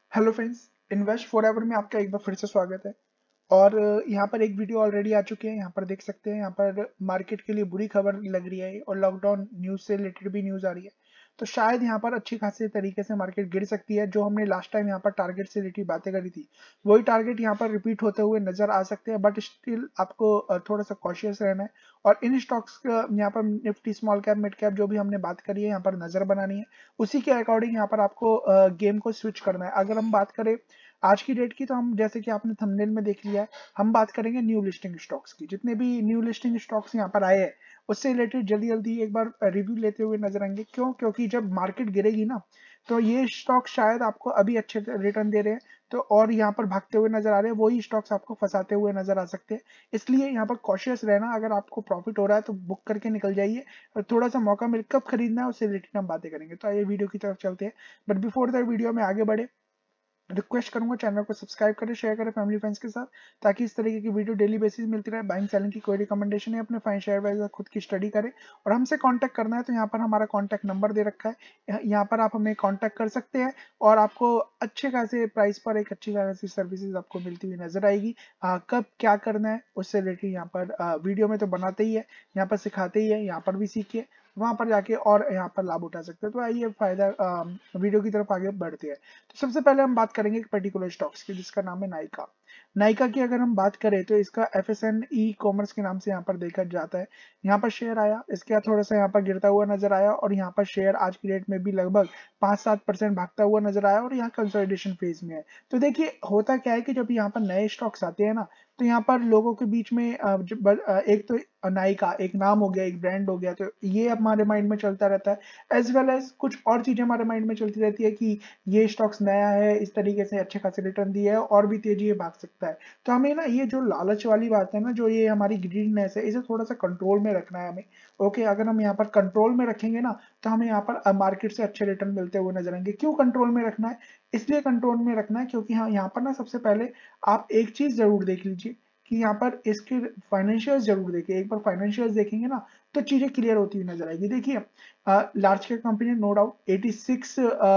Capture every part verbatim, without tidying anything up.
Hello friends, invest forever में आपका एक बार फिर से स्वागत है। और अ, यहाँ पर एक वीडियो ऑलरेडी आ चुकी है। यहाँ पर देख सकते हैं, यहाँ पर मार्केट के लिए बुरी खबर लग रही है और लॉकडाउन न्यूज़ से रिलेटेड भी न्यूज़ आ रही है। तो शायद यहाँ पर अच्छी खासी तरीके से मार्केट गिर सकती है। जो हमने लास्ट टाइम यहाँ पर टारगेट से रिलेटेड बातें करी थी, वही टारगेट यहाँ पर रिपीट होते हुए नजर आ सकते हैं। बट स्टिल आपको अ, थोड़ा सा कॉशियस रहना है। और इन स्टॉक्स यहाँ पर Nifty small cap mid cap जो भी हमने बात करी है, यहाँ पर नजर बनानी है। उसी के अकॉर्डिंग यहाँ पर आपको गेम को स्विच करना है। अगर हम बात करें आज की डेट की, तो हम जैसे कि आपने थंबनेल में देख लिया है, हम बात करेंगे न्यू लिस्टिंग स्टॉक्स की। जितने भी न्यू लिस्टिंग स्टॉक्स यहाँ पर आए हैं, उससे रिलेटेड जल्दी जल्दी एक बार रिव्यू लेते हुए नजर आएंगे। क्यों? क्योंकि जब मार्केट गिरेगी ना, तो ये स्टॉक शायद आपको अभी अच्छे रिटर्न दे रहे हैं, तो और यहाँ पर भागते हुए नजर आ रहे हैं, वही स्टॉक्स आपको फंसाते हुए नजर आ सकते हैं। इसलिए यहाँ पर कॉशियस रहना। अगर आपको प्रॉफिट हो रहा है तो बुक करके निकल जाइए। और थोड़ा सा मौका मिल कब खरीदना है, उससे रिलेटेड हम बातें करेंगे। तो आइए वीडियो की तरफ चलते हैं। बट बिफोर द वीडियो में आगे बढ़े, रिक्वेस्ट करूंगा चैनल को सब्सक्राइब करें, शेयर करें फैमिली फ्रेंड्स के साथ, ताकि इस तरीके की वीडियो डेली बेसिस मिलती रहे। बाइंग सेलिंग की कोई रिकमेंडेशन है, अपने फाइन शेयर वाइज खुद की स्टडी करें। और हमसे कांटेक्ट करना है तो यहाँ पर हमारा कांटेक्ट नंबर दे रखा है, यहाँ यहाँ पर आप हमें कांटेक्ट कर सकते हैं। और आपको अच्छे खासे प्राइस पर एक अच्छी खासी सर्विसेज आपको मिलती हुई नजर आएगी। आ, कब क्या करना है उससे रिलेटेड यहाँ पर आ, वीडियो में तो बनाते ही है, यहाँ पर सिखाते ही है, यहाँ पर भी सीखिए, वहां पर जाके और यहाँ पर लाभ उठा सकते हैं। तो आइए फायदा आ, वीडियो की तरफ आगे बढ़ते हैं। तो सबसे पहले हम बात करेंगे एक पर्टिकुलर स्टॉक्स की, जिसका नाम है नाइका। नाइका की अगर हम बात करें तो इसका F S N E commerce के नाम से यहाँ पर देखा जाता है। यहाँ पर शेयर आया, इसके बाद थोड़ा सा यहाँ पर गिरता हुआ नजर आया, और यहाँ पर शेयर आज की डेट में भी लगभग पांच सात परसेंट भागता हुआ नजर आया, और यहाँ कंसोलिडेशन फेज में है। तो देखिए होता क्या है कि जब यहाँ पर नए स्टॉक्स आते हैं ना, तो यहाँ पर लोगों के बीच में अ, जब, अ, एक तो नाइका एक नाम हो गया, एक ब्रांड हो गया, तो ये हमारे माइंड में चलता रहता है। एज वेल एज कुछ और चीजें हमारे माइंड में चलती रहती है कि ये स्टॉक्स नया है, इस तरीके से अच्छे खासे रिटर्न दिया है, और भी तेजी में भाग सकता है। तो हमें ना ये जो लालच वाली बात है ना, जो ये हमारी ग्रीडनेस है, इसे थोड़ा सा कंट्रोल में रखना है हमें। ओके, अगर हम यहाँ पर कंट्रोल में रखेंगे ना, तो हमें यहाँ पर मार्केट से अच्छे रिटर्न मिलते हुए नजर आएंगे। क्यों कंट्रोल में रखना है? इसलिए कंट्रोल में रखना है क्योंकि हाँ, यहाँ पर ना सबसे पहले आप एक चीज जरूर देख लीजिए कि यहाँ पर इसके फाइनेंशियल्स जरूर देखिए। एक बार फाइनेंशियल्स देखेंगे ना, तो चीजें क्लियर होती हुई नजर आएगी। देखिए, large cap company no doubt eighty six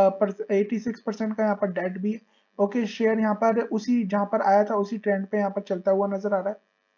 eighty six percent का यहाँ पर डेट भी है। ओके, शेयर यहाँ पर उसी जहां पर आया था उसी ट्रेंड पे यहाँ पर चलता हुआ नजर आ रहा है।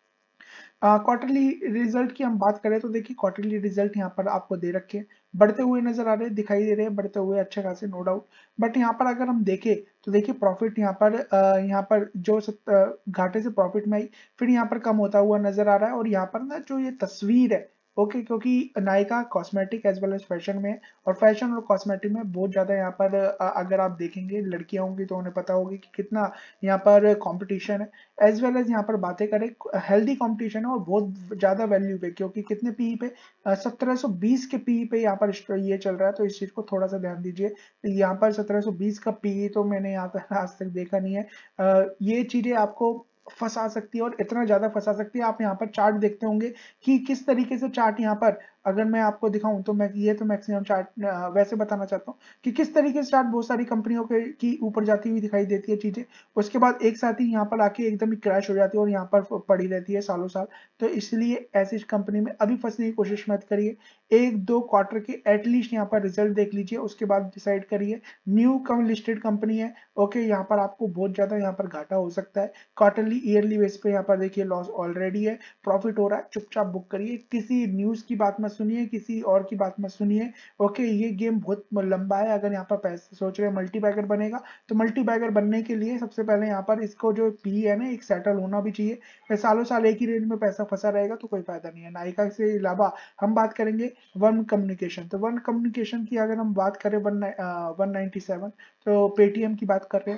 क्वार्टरली रिजल्ट की हम बात करें तो देखिए, क्वार्टरली रिजल्ट यहाँ पर आपको दे रखे हैं, बढ़ते हुए नजर आ रहे हैं, दिखाई दे रहे हैं बढ़ते हुए अच्छे खासे, नो डाउट। बट यहाँ पर अगर हम देखें तो देखिए, प्रॉफिट यहाँ पर अ, यहाँ पर जो सत- अ, घाटे से प्रॉफिट में आई, फिर यहाँ पर कम होता हुआ नजर आ रहा है। और यहाँ पर ना जो ये तस्वीर है, ओके, क्योंकि Nykaa cosmetic as well as fashion में है, और फैशन और कॉस्मेटिक में बहुत ज्यादा यहाँ पर अ, अगर आप देखेंगे लड़कियां होंगी तो उन्हें पता होगी कि कितना यहाँ पर कंपटीशन है। एज वेल एज यहाँ पर बातें करें, हेल्दी कंपटीशन है और बहुत ज्यादा वैल्यू पे, क्योंकि कितने पी पे, सत्रह सौ बीस के पी पे यहाँ पर ये चल रहा है। तो इस चीज को थोड़ा सा ध्यान दीजिए। यहाँ पर सत्रह सौ बीस का पी तो मैंने यहाँ तक आज तक देखा नहीं है। अ, ये चीजें आपको फंसा सकती है, और इतना ज्यादा फंसा सकती है। आप यहाँ पर चार्ट देखते होंगे कि किस तरीके से चार्ट यहाँ पर, अगर मैं आपको दिखाऊं तो मैं ये तो मैक्सिमम चार्ट वैसे बताना चाहता हूँ कि किस तरीके से चार्ट बहुत सारी कंपनियों के की ऊपर जाती हुई दिखाई देती है चीजें, उसके बाद एक साथ ही यहाँ पर आके एकदम ही क्रैश हो जाती है और यहाँ पर पड़ी रहती है सालों साल। तो इसलिए ऐसी कंपनी में अभी फंसने की कोशिश मत करिए। एक दो क्वार्टर के एटलीस्ट यहाँ पर रिजल्ट देख लीजिए, उसके बाद डिसाइड करिए। न्यू कम लिस्टेड कंपनी है, ओके, यहाँ पर आपको बहुत ज्यादा यहाँ पर घाटा हो सकता है। क्वार्टरली ईयरली बेस पे यहाँ पर देखिए लॉस ऑलरेडी है, प्रॉफिट हो रहा है, चुपचाप बुक करिए। किसी न्यूज की बात मत सुनिए, किसी और की बात मत सुनिए। ओके, ये गेम बहुत लंबा है। अगर यहाँ पर पैसे सोच रहे हैं मल्टी बैगर बनेगा, तो मल्टी बैगर बनने के लिए सबसे पहले यहाँ पर इसको जो पी है ना, एक सेटल होना भी चाहिए। फिर सालों साल एक ही रेंज में पैसा फंसा रहेगा तो कोई फायदा नहीं है। नायका से अलावा हम बात करेंगे वन कम्युनिकेशन। तो वन कम्युनिकेशन की अगर हम बात करें, वन वन नाइनटी सेवन, तो पेटीएम की बात कर रहे हैं।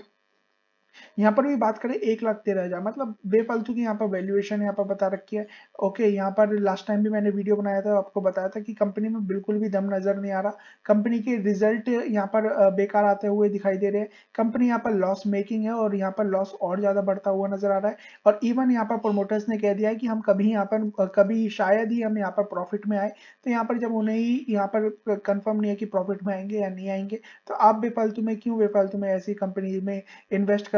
यहाँ पर भी बात करें एक लाख तेरह हजार, मतलब बेफालतू की यहाँ पर वैल्यूएशन यहाँ पर बता रखी है। ओके, यहाँ पर लास्ट टाइम भी मैंने वीडियो बनाया था, आपको बताया था कि कंपनी में बिल्कुल भी दम नजर नहीं आ रहा। कंपनी के रिजल्ट यहाँ पर अ, बेकार आते हुए दिखाई दे रहे हैं। कंपनी यहाँ पर लॉस मेकिंग है, और यहाँ पर लॉस और ज्यादा बढ़ता हुआ नजर आ रहा है। और इवन यहाँ पर प्रोमोटर्स ने कह दिया है कि हम कभी यहाँ पर अ, कभी शायद ही हम यहाँ पर प्रॉफिट में आए। तो यहाँ पर जब उन्हें ही यहाँ पर कंफर्म नहीं है कि प्रॉफिट में आएंगे या नहीं आएंगे, तो आप बेफालतू में क्यों बेफालतू में ऐसी कंपनी में इन्वेस्ट कर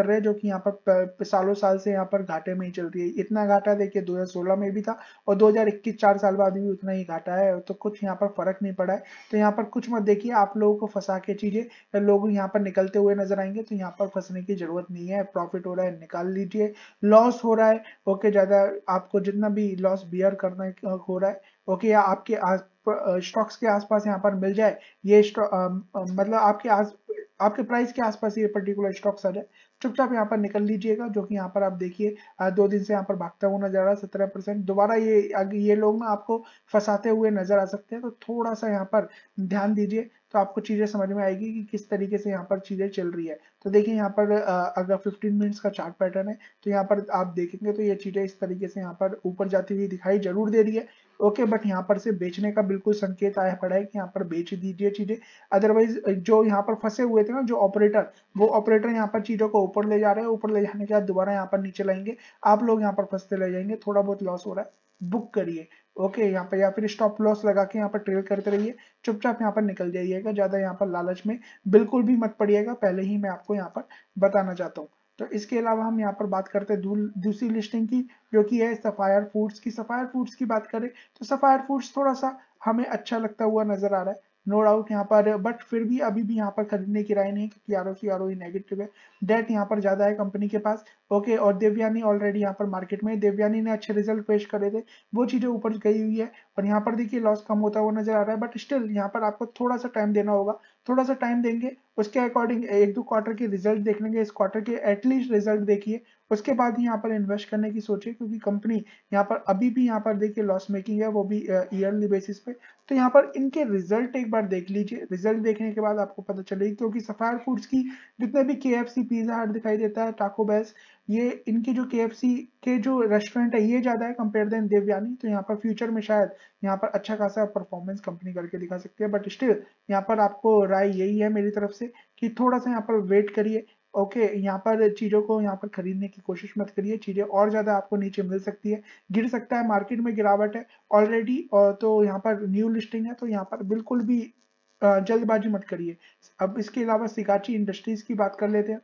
रहे हैं जो कि यहाँ पर सालों साल से यहाँ पर घाटे में ही चल रही है। इतना घाटा देखिए दो हज़ार सोलह में भी था और दो हज़ार इक्कीस चार साल बाद भी उतना ही घाटा है, तो कुछ यहाँ पर फर्क नहीं पड़ा है। तो यहाँ पर कुछ मत देखिए, आप लोगों को फंसा के चीजें लोग यहाँ पर निकलते हुए नजर आएंगे, तो यहाँ पर फंसने की जरूरत नहीं है। प्रॉफिट हो रहा है निकाल लीजिए, लॉस हो रहा है ओके, ज्यादा आपको जितना भी लॉस बियर करना हो रहा है ओके, या आपके आस स्टॉक्स के आसपास यहाँ पर मिल जाए ये स्टॉक, मतलब आपके आस आपके प्राइस के आसपास ये पर्टिकुलर स्टॉक्स आ जाए, चुपचाप यहाँ पर निकल लीजिएगा। जो कि यहाँ पर आप देखिए दो दिन से यहाँ पर भागता हुआ नजर आ रहा है सत्रह परसेंट। दोबारा ये ये लोग ना आपको फंसाते हुए नजर आ सकते हैं, तो थोड़ा सा यहाँ पर ध्यान दीजिए, तो आपको चीजें समझ में आएगी कि किस तरीके से यहाँ पर चीजें चल रही है। तो देखिए यहाँ पर अगर पंद्रह मिनट्स का चार्ट पैटर्न है तो यहाँ पर आप देखेंगे तो ये चीजें इस तरीके से यहाँ पर ऊपर जाती हुई दिखाई जरूर दे रही है ओके, बट यहाँ पर से बेचने का बिल्कुल संकेत आया पड़ा है कि यहाँ पर बेच दीजिए चीजें। अदरवाइज जो यहाँ पर फंसे हुए थे ना जो ऑपरेटर, वो ऑपरेटर यहाँ पर चीजों को ऊपर ले जा रहे हैं, ऊपर ले जाने के बाद दोबारा यहाँ पर नीचे लाएंगे, आप लोग यहाँ पर फंसते ले जाएंगे, थोड़ा बहुत लॉस हो रहा है बुक करिए ओके यहाँ पर, या फिर स्टॉप लॉस लगा के यहाँ पर ट्रेड करते रहिए, चुपचाप यहाँ पर निकल जाइएगा, ज्यादा यहाँ पर लालच में बिल्कुल भी मत पड़िएगा, पहले ही मैं आपको यहाँ पर बताना चाहता हूँ। तो इसके अलावा हम यहाँ पर बात करते हैं दूसरी लिस्टिंग की, जो कि है सफायर फूड्स की। सफायर फूड्स की बात करें तो सफायर फूड्स थोड़ा सा हमें अच्छा लगता हुआ नजर आ रहा है, नो डाउट यहाँ पर, बट फिर भी अभी भी यहाँ पर खरीदने की राय नहीं है, क्योंकि R O C R O E negative है, डेट यहाँ पर ज्यादा है कंपनी के पास ओके। और देवयानी ऑलरेडी यहाँ पर मार्केट में, देवयानी ने अच्छे रिजल्ट पेश करे थे, वो चीजें ऊपर गई हुई है, और यहाँ पर देखिए लॉस कम होता हुआ नजर आ रहा है, बट स्टिल यहाँ पर आपको थोड़ा सा टाइम देना होगा, थोड़ा सा टाइम देंगे उसके अकॉर्डिंग एक दो क्वार्टर के रिजल्ट देख लेंगे, इस क्वार्टर के एटलीस्ट रिजल्ट देखिए, उसके बाद ही यहाँ पर इन्वेस्ट करने की सोचिए, क्योंकि कंपनी यहाँ पर अभी भी यहाँ पर देखिए लॉस मेकिंग है, वो भी ईयरली बेसिस पे। तो यहाँ पर इनके रिजल्ट एक बार देख लीजिए, रिजल्ट देखने के बाद आपको पता चलेगी, क्योंकि सफायर फूड्स की जितने भी के एफ सी, पिज्जा हट दिखाई देता है, टाको बेल्स, ये इनकी जो के एफ सी के जो रेस्टोरेंट है ये ज्यादा है कंपेयर देन देवयानी, तो यहाँ पर फ्यूचर में शायद यहाँ पर अच्छा खासा परफॉर्मेंस कंपनी करके दिखा सकती है, बट स्टिल यहाँ पर आपको राय यही है मेरी तरफ से कि थोड़ा सा यहाँ पर वेट करिए ओके okay, यहाँ पर चीजों को यहाँ पर खरीदने की कोशिश मत करिए, चीजें और ज्यादा आपको नीचे मिल सकती है, गिर सकता है, मार्केट में गिरावट है ऑलरेडी, और तो यहाँ पर न्यू लिस्टिंग है, तो यहाँ पर बिल्कुल भी जल्दबाजी मत करिए। अब इसके अलावा सिगाची इंडस्ट्रीज की बात कर लेते हैं।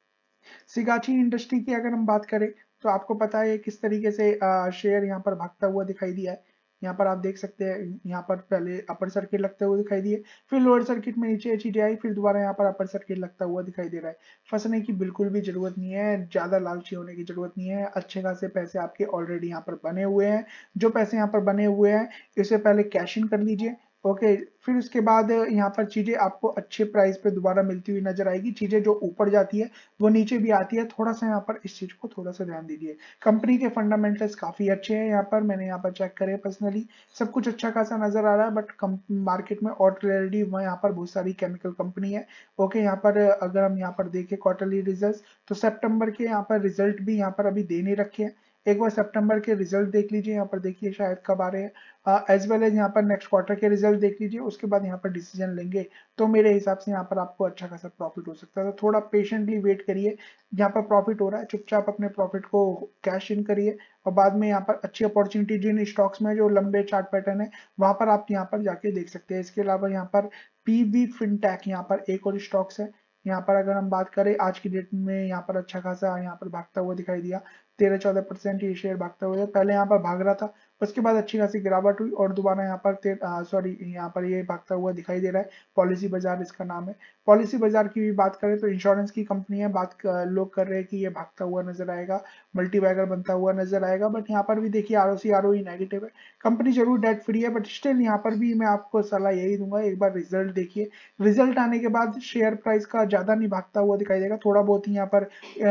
सिगाची इंडस्ट्री की अगर हम बात करें तो आपको पता है किस तरीके से शेयर यहाँ पर भागता हुआ दिखाई दिया है, यहाँ पर आप देख सकते हैं, यहाँ पर पहले अपर सर्किट लगते हुए दिखाई दिए, फिर लोअर सर्किट में नीचे चीजें आई, फिर दोबारा यहाँ पर अपर सर्किट लगता हुआ दिखाई दे रहा है। फंसने की बिल्कुल भी जरूरत नहीं है, ज्यादा लालची होने की जरूरत नहीं है, अच्छे खासे पैसे आपके ऑलरेडी यहाँ पर बने हुए हैं, जो पैसे यहाँ पर बने हुए हैं इससे पहले कैश इन कर लीजिए ओके okay, फिर उसके बाद यहाँ पर चीजें आपको अच्छे प्राइस पे दोबारा मिलती हुई नजर आएगी, चीजें जो ऊपर जाती है वो नीचे भी आती है, थोड़ा सा यहाँ पर इस चीज को थोड़ा सा ध्यान दीजिए। कंपनी के फंडामेंटल्स काफी अच्छे हैं, यहाँ पर मैंने यहाँ पर चेक करे पर्सनली, सब कुछ अच्छा खासा नजर आ रहा है, बट मार्केट में ऑलरेडी यहाँ पर बहुत सारी केमिकल कंपनी है ओके। यहाँ पर अगर हम यहाँ पर देखें क्वार्टरली रिजल्ट, तो सेप्टेम्बर के यहाँ पर रिजल्ट भी यहाँ पर अभी दे नहीं रखे हैं, एक बार सितंबर के रिजल्ट देख लीजिए, यहाँ पर देखिए शायद कब आ रहे हैं, एज वेल एज यहाँ पर नेक्स्ट क्वार्टर के रिजल्ट देख लीजिए, उसके बाद यहाँ पर डिसीजन लेंगे, तो मेरे हिसाब से यहाँ पर आपको अच्छा खासा प्रॉफिट हो सकता है, तो थोड़ा पेशेंटली वेट करिए, यहाँ पर प्रॉफिट हो रहा है चुपचाप अपने प्रॉफिट को कैश इन करिए, और बाद में यहाँ पर अच्छी अपॉर्चुनिटी जिन स्टॉक्स में जो लंबे चार्ट पैटर्न है वहां पर आप यहाँ पर जाके देख सकते हैं। इसके अलावा यहाँ पर पीवी फिनटेक यहाँ पर एक और स्टॉक्स है, यहाँ पर अगर हम बात करें आज की डेट में यहाँ पर अच्छा खासा यहाँ पर भागता हुआ दिखाई दिया, तेरह चौदह परसेंट ये शेयर भागता हुआ, पहले यहाँ पर भाग रहा था, उसके बाद अच्छी खासी गिरावट हुई और दोबारा यहाँ पर सॉरी यहाँ पर ये भागता हुआ दिखाई दे रहा है। पॉलिसी बाजार इसका नाम है। पॉलिसी बाजार की भी बात करें तो इंश्योरेंस की कंपनी है, बात लोग कर रहे हैं कि ये भागता हुआ नजर आएगा, मल्टीबैगर बनता हुआ नजर आएगा, बट यहाँ पर भी देखिए R O C R O E negative है, कंपनी जरूर डेट फ्री है, बट स्टिल यहाँ पर भी मैं आपको सलाह यही दूंगा, एक बार रिजल्ट देखिए, रिजल्ट आने के बाद शेयर प्राइस का ज्यादा नहीं भागता हुआ दिखाई देगा, थोड़ा बहुत ही यहाँ पर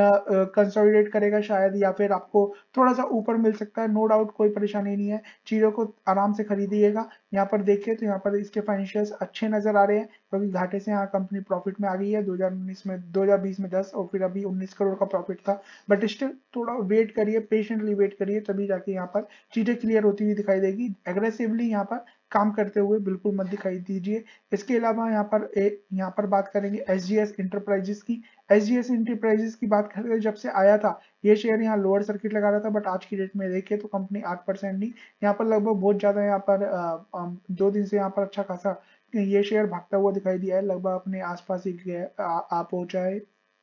कंसोलिडेट करेगा शायद, या फिर आपको थोड़ा सा ऊपर मिल सकता है, नो डाउट, कोई परेशानी नहीं है, चीजों को आराम से खरीदिएगा। यहाँ पर देखिए तो यहाँ पर इसके फाइनेंशियल्स अच्छे नजर आ रहे हैं, क्योंकि तो घाटे से यहाँ कंपनी प्रॉफिट में आ गई है, दो हज़ार उन्नीस में दो हज़ार बीस में दस और फिर अभी उन्नीस करोड़ का प्रॉफिट था, बट स्टिल थोड़ा वेट करिए, पेशेंटली वेट करिए, तभी जाके यहाँ पर चीजें क्लियर होती हुई दिखाई देगी। एग्रेसिवली यहाँ पर काम करते हुए बिल्कुल मत दिखाई दीजिए। इसके अलावा यहाँ पर ए, यहाँ पर बात करेंगे एस जी एस इंटरप्राइजेस की। एस जी एस इंटरप्राइजेस की बात करें, जब से आया था ये शेयर यहाँ लोअर सर्किट लगा रहा था, बट आज की डेट में देखिए तो कंपनी आठ परसेंट नहीं, यहाँ पर लगभग बहुत ज्यादा यहाँ पर आ, आ, दो दिन से यहाँ पर अच्छा खासा ये शेयर भागता हुआ दिखाई दिया है, लगभग अपने आसपास ही आ, आ पहुंचा है।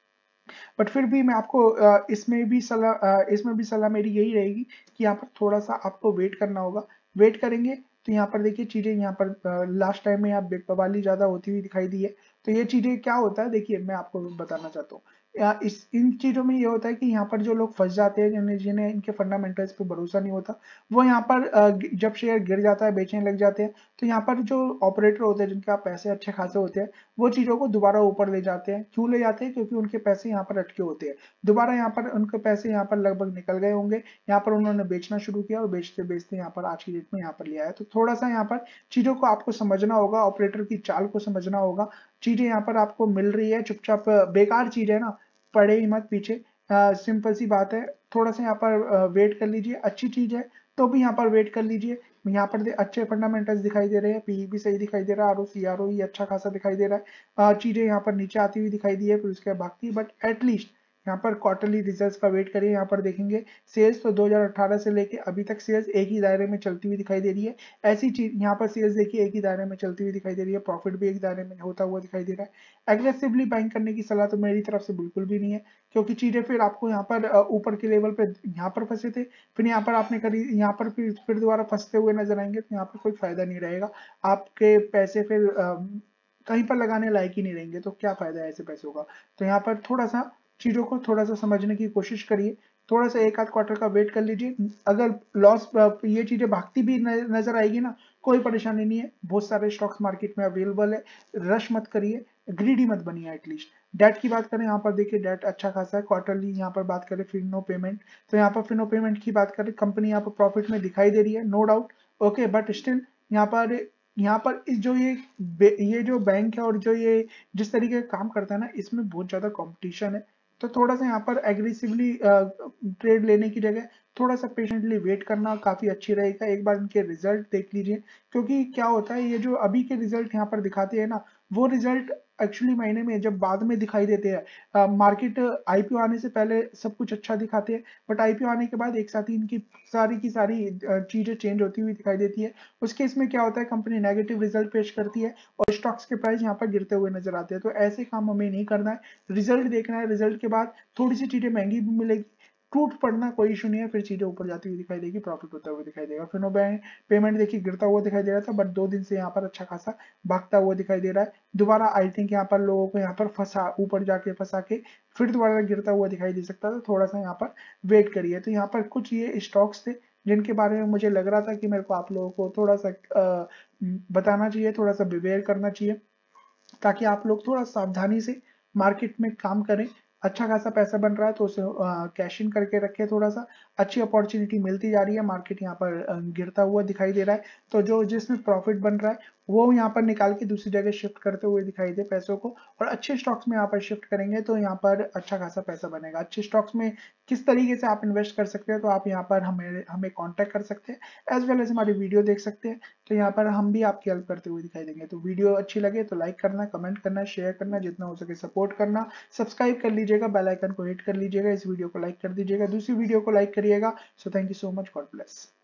बट फिर भी मैं आपको अ, इसमें भी सलाह अ, इसमें भी सलाह मेरी यही रहेगी कि यहाँ पर थोड़ा सा आपको वेट करना होगा। वेट करेंगे तो यहाँ पर देखिए चीजें यहाँ पर लास्ट टाइम में यहाँ बवाली ज्यादा होती हुई दिखाई दी है। तो ये चीजें क्या होता है, देखिए मैं आपको बताना चाहता हूँ। या इस इन चीजों में ये होता है कि यहाँ पर जो लोग फंस जाते हैं, जिन्हें जिन्हें इनके फंडामेंटल्स पे भरोसा नहीं होता, वो यहाँ पर अ, ग- जब शेयर गिर जाता है बेचने लग जाते हैं। तो यहाँ पर जो ऑपरेटर होते हैं जिनके पास पैसे अच्छे खासे होते हैं, वो चीजों को दोबारा ऊपर ले जाते हैं। क्यों ले जाते हैं? क्योंकि उनके पैसे यहाँ पर अटके होते हैं। दोबारा यहाँ पर उनके पैसे यहाँ पर लगभग निकल गए होंगे, यहाँ पर उन्होंने बेचना शुरू किया और बेचते बेचते यहाँ पर आज की डेट में यहाँ पर लिया है। तो थोड़ा सा यहाँ पर चीजों को आपको समझना होगा, ऑपरेटर की चाल को समझना होगा। चीजें यहाँ पर आपको मिल रही है चुपचाप, बेकार चीज है ना, पड़े ही मत पीछे। सिंपल सी बात है। थोड़ा सा यहाँ पर वेट कर लीजिए, अच्छी चीज है तो भी यहाँ पर वेट कर लीजिए। यहाँ पर दे, अच्छे फंडामेंटल्स दिखाई दे रहे हैं, पी भी सही दिखाई दे रहा है, are O C R O ई अच्छा खासा दिखाई दे रहा है। चीजें यहाँ पर नीचे आती हुई दिखाई दी है, फिर उसके बाद भागती, बट एटलीस्ट यहाँ पर क्वार्टरली रिजल्ट्स का वेट करिए। यहाँ पर देखेंगे सेल्स तो दो हज़ार अठारह से लेके अभी तक सेल्स एक ही दायरे में चलती हुई दिखाई दे रही है। ऐसी चीज यहाँ पर सेल्स देखिए एक ही दायरे में चलती हुई दिखाई दे रही है, प्रॉफिट भी एक दायरे में होता हुआ दिखाई दे रहा है। एग्रेसिवली बाइंग करने की सलाह तो मेरी तरफ से बिल्कुल भी नहीं है, क्योंकि चीजें फिर आपको यहाँ पर अ, ऊपर के लेवल पे यहाँ पर फंसे थे, फिर यहाँ पर आपने करी, यहाँ पर फिर फिर दोबारा फंसते हुए नजर आएंगे, तो यहाँ पर कोई फायदा नहीं रहेगा। आपके पैसे फिर अ, कहीं पर लगाने लायक ही नहीं रहेंगे, तो क्या फायदा है ऐसे पैसों का। तो यहाँ पर थोड़ा सा चीजों को थोड़ा सा समझने की कोशिश करिए। थोड़ा सा एक आध क्वार्टर का वेट कर लीजिए। अगर लॉस ये चीजें भागती भी न- नजर आएगी ना, कोई परेशानी नहीं है, बहुत सारे स्टॉक्स मार्केट में अवेलेबल है। रश मत करिए, ग्रीडी मत बनिए एटलीस्ट। डेट की बात करें, यहाँ पर देखिए डेट अच्छा खासा है क्वार्टरली। यहाँ पर बात करें फिनो पेमेंट, तो यहाँ पर फिनो पेमेंट की बात करें, कंपनी यहाँ पर प्रॉफिट में दिखाई दे रही है, no doubt. Okay, but still यहाँ पर यहाँ पर इस जो ये बे- ये जो बैंक है और जो ये जिस तरीके का काम करता है ना, इसमें बहुत ज्यादा कंपटीशन है। तो थोड़ा सा यहाँ पर एग्रेसिवली ट्रेड लेने की जगह थोड़ा सा पेशेंटली वेट करना काफी अच्छी रहेगा। एक बार इनके रिजल्ट देख लीजिए, क्योंकि क्या होता है, ये जो अभी के रिजल्ट यहाँ पर दिखाते हैं ना, वो रिजल्ट एक्चुअली महीने में जब बाद में दिखाई देते हैं। मार्केट आईपीओ आने से पहले सब कुछ अच्छा दिखाते हैं, बट आईपीओ आने के बाद एक साथ ही इनकी सारी की सारी अ, चीजें चेंज होती हुई दिखाई देती है। उस केस में क्या होता है, कंपनी नेगेटिव रिजल्ट पेश करती है और स्टॉक्स के प्राइस यहाँ पर गिरते हुए नजर आते हैं। तो ऐसे काम हमें नहीं करना है, रिजल्ट देखना है। रिजल्ट के बाद थोड़ी सी चीजें महंगी भी मिलेगी, टूट पड़ना कोई इशू नहीं है, फिर चीजें ऊपर जाती हुई दिखाई देगी, प्रॉफिट होता हुआ दिखाई देगा। फिनो बैंक पेमेंट देखिए गिरता हुआ दिखाई दे रहा था, बट दो दिन से यहाँ पर अच्छा खासा भागता हुआ दिखाई दे रहा है। दोबारा आई थिंक यहाँ पर लोगों को यहाँ पर फंसा, ऊपर जाके फंसा के फिर दोबारा गिरता हुआ दिखाई दे सकता था। थोड़ा सा यहाँ पर वेट करिए। तो यहाँ पर कुछ ये स्टॉक्स थे जिनके बारे में मुझे लग रहा था कि मेरे को आप लोगों को थोड़ा सा अ, बताना चाहिए, थोड़ा सा बिवेयर करना चाहिए, ताकि आप लोग थोड़ा सावधानी से मार्केट में काम करें। अच्छा खासा पैसा बन रहा है तो उसे कैश इन करके रखें। थोड़ा सा अच्छी अपॉर्चुनिटी मिलती जा रही है, मार्केट यहाँ पर अ, गिरता हुआ दिखाई दे रहा है, तो जो जिसमें प्रॉफिट बन रहा है वो यहाँ पर निकाल के दूसरी जगह शिफ्ट करते हुए दिखाई दे पैसों को, और अच्छे स्टॉक्स में यहाँ पर शिफ्ट करेंगे तो यहाँ पर अच्छा खासा पैसा बनेगा। अच्छे स्टॉक्स में किस तरीके से आप इन्वेस्ट कर सकते हैं, तो आप यहाँ पर हमें हमें कांटेक्ट कर सकते हैं, एज वेल एज हमारी वीडियो देख सकते हैं। तो यहाँ पर हम भी आपकी हेल्प करते हुए दिखाई देंगे। तो वीडियो अच्छी लगे तो लाइक करना, कमेंट करना, शेयर करना, जितना हो सके सपोर्ट करना, सब्सक्राइब कर लीजिएगा, बेल आइकन को हिट कर लीजिएगा, इस वीडियो को लाइक कर दीजिएगा, दूसरी वीडियो को लाइक करिएगा। So thank you so much, God bless.